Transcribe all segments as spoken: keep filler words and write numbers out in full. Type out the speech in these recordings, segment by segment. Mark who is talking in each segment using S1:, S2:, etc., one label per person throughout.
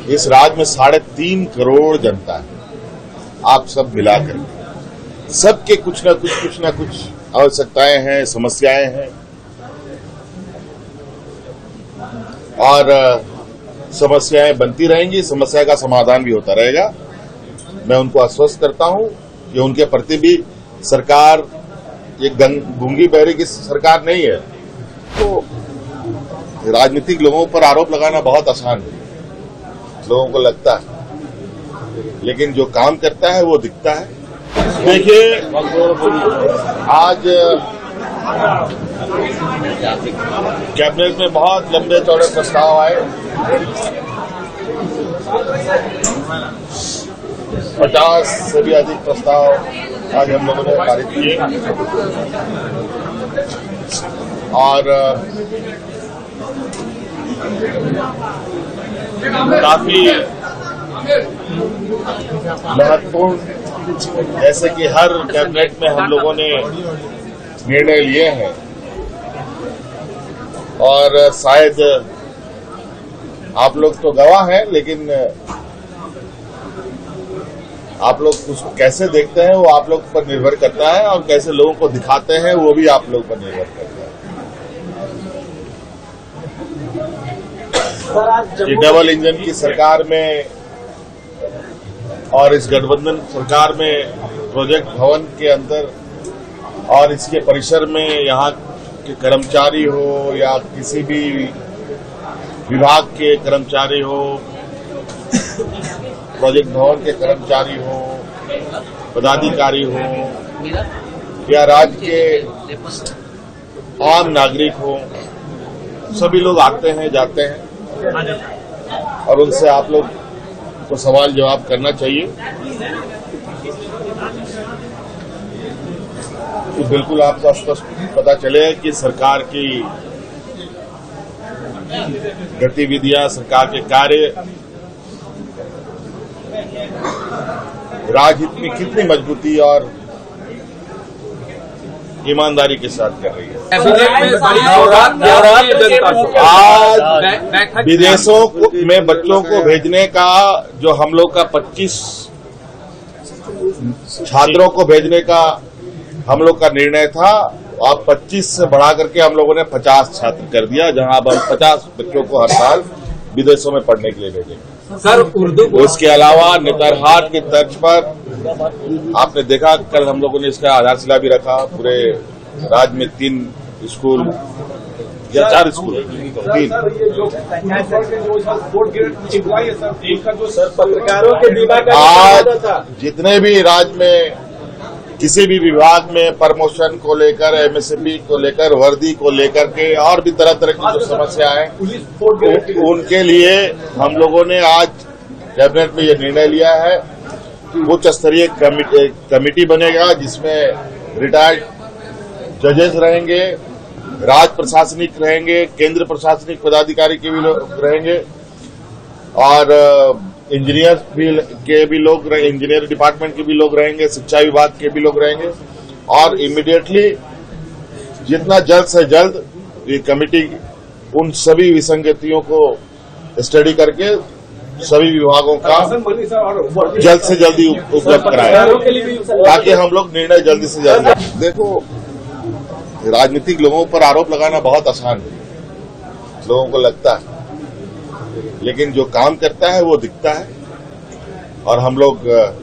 S1: इस राज्य में साढ़े तीन करोड़ जनता है। आप सब मिलाकर सबके कुछ न कुछ कुछ न कुछ आवश्यकताएं हैं, समस्याएं हैं और समस्याएं बनती रहेंगी। समस्या का समाधान भी होता रहेगा। मैं उनको आश्वस्त करता हूं कि उनके प्रति भी सरकार ये गूंगी बहरी की सरकार नहीं है। तो राजनीतिक लोगों पर आरोप लगाना बहुत आसान है, लोगों को लगता है, लेकिन जो काम करता है वो दिखता है। देखिए, आज कैबिनेट में बहुत लंबे चौड़े प्रस्ताव आए। पचास से भी अधिक प्रस्ताव आज हम लोगों ने पारित किए और काफी महत्वपूर्ण, जैसे कि हर कैबिनेट में हम लोगों ने निर्णय लिए हैं और शायद आप लोग तो गवाह हैं, लेकिन आप लोग उसको कैसे देखते हैं वो आप लोग पर निर्भर करता है और कैसे लोगों को दिखाते हैं वो भी आप लोग पर निर्भर करता है। ये डबल इंजन की सरकार में और इस गठबंधन सरकार में प्रोजेक्ट भवन के अंदर और इसके परिसर में यहाँ के कर्मचारी हो या किसी भी विभाग के कर्मचारी हो, प्रोजेक्ट भवन के कर्मचारी हो, पदाधिकारी हो या राज्य के आम नागरिक हो, सभी लोग आते हैं जाते हैं और उनसे आप लोग को सवाल जवाब करना चाहिए। तो बिल्कुल आपको स्पष्ट पता चले कि सरकार की गतिविधियां, सरकार के कार्य राजनीति में कितनी मजबूती और ईमानदारी के साथ कर रही है। आज विदेशों में बच्चों को भेजने का जो हम लोग का पच्चीस छात्रों को भेजने का हम लोग का निर्णय था, अब पच्चीस से बढ़ा करके हम लोगों ने पचास छात्र कर दिया, जहां अब हम पचास बच्चों को हर साल विदेशों में पढ़ने के लिए भेजेंगे।
S2: सर उर्दू
S1: उसके अलावा नेतरहाट की तर्ज पर आपने देखा, कल हम लोगों ने इसका आधारशिला भी रखा। पूरे राज्य में तीन स्कूल या चार स्कूल तीन आज जितने भी राज्य में किसी भी विभाग में प्रमोशन को लेकर, एमएसएमई को लेकर, वर्दी को लेकर के और भी तरह तरह की जो समस्या है, उनके लिए हम लोगों ने आज कैबिनेट में ये निर्णय लिया है। उच्च स्तरीय कमिटी, कमिटी बनेगा जिसमें रिटायर्ड जजेस रहेंगे, राज्य प्रशासनिक रहेंगे, केंद्र प्रशासनिक पदाधिकारी के भी लोग रहेंगे और इंजीनियर भी के भी लोग, इंजीनियर डिपार्टमेंट के भी लोग रहेंगे, शिक्षा विभाग के भी लोग रहेंगे और इमीडिएटली जितना जल्द से जल्द ये कमिटी उन सभी विसंगतियों को स्टडी करके सभी विभागों का जल्द से जल्दी उपलब्ध कराए ताकि हम लोग निर्णय जल्दी से जल्द। देखो, राजनीतिक लोगों पर आरोप लगाना बहुत आसान है, लोगों को लगता है, लेकिन जो काम करता है वो दिखता है और हम लोग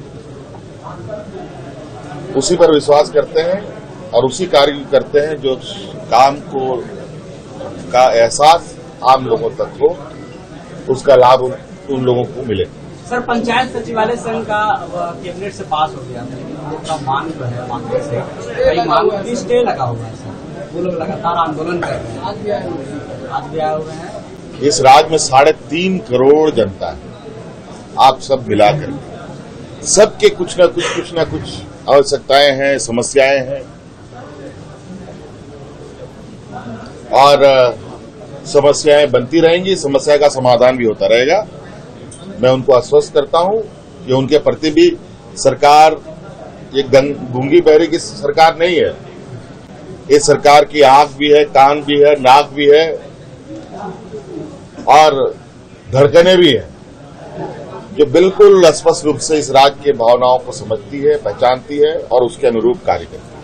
S1: उसी पर विश्वास करते हैं और उसी कार्य करते हैं जो काम को का एहसास आम लोगों तक हो, उसका लाभ उन, उन लोगों को मिले।
S3: सर, पंचायत सचिवालय संघ का कैबिनेट से पास हो गया था, लेकिन हम लोग का मांग जो है मांग से कई मांग की स्टे लगा हुआ है सर, वो लोग लगातार आंदोलन कर रहे हैं, आज भी आए हुए हैं आज भी आए हुए हैं
S1: इस राज्य में साढ़े तीन करोड़ जनता है। आप सब मिलाकर सबके कुछ न कुछ कुछ न कुछ आवश्यकताएं हैं, समस्याएं हैं और समस्याएं बनती रहेंगी। समस्या का समाधान भी होता रहेगा। मैं उनको आश्वस्त करता हूं कि उनके प्रति भी सरकार ये गूंगी बहरी की सरकार नहीं है। इस सरकार की आंख भी है, कान भी है, नाक भी है और धड़कने भी है। जो बिल्कुल स्पष्ट रूप से इस राज्य के भावनाओं को समझती है, पहचानती है और उसके अनुरूप कार्य करती है।